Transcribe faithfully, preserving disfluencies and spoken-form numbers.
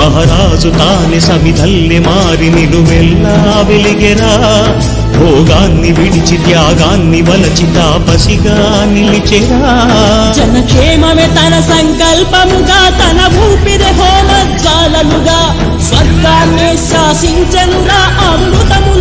మహారాజు తానే సమిధల్లె మారి నిలువెల్లా వెలిగెరా భోగాన్ని విడిచి త్యాగాన్ని వలచి తాపసిగా నిలిచెరా జనక్షేమమే తన సంకల్పముగా తన ఊపిరి హోమజ్వాలముగా స్వర్గాన్ని శాసించనురా అమృతము